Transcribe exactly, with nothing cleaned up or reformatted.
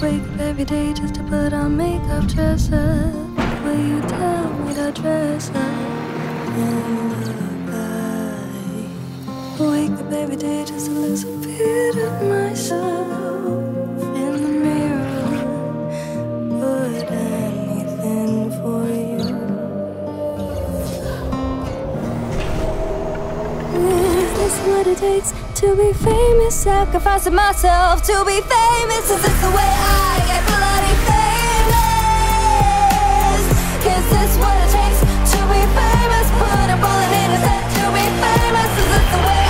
Wake up every day just to put on makeup, dress up. Will you tell me to dress up and look like? Wake up every day just to lose a bit of myself in the mirror. Would anything for you. Is this what it takes to be famous? Sacrificing myself to be famous. Is this the way I get bloody famous? Is this what it takes to be famous? Put a bullet in his head to be famous. Is this the way